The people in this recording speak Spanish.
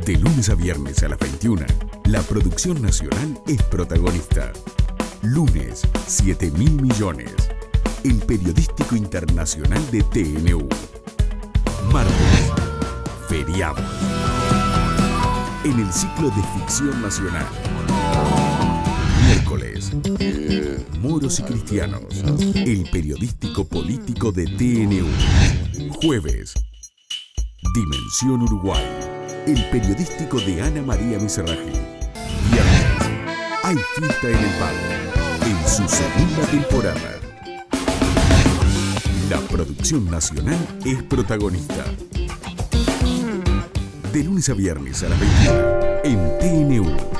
De lunes a viernes a las 21, la producción nacional es protagonista. Lunes, 7.000 millones. El periodístico internacional de TNU. Martes, feriado. En el ciclo de ficción nacional. Miércoles, moros y cristianos. El periodístico político de TNU. Jueves, Dimensión Uruguay. El periodístico de Ana María Mizrahi. Viernes, hay fiesta en el Pago, en su segunda temporada. La producción nacional es protagonista. De lunes a viernes a las 21 en TNU.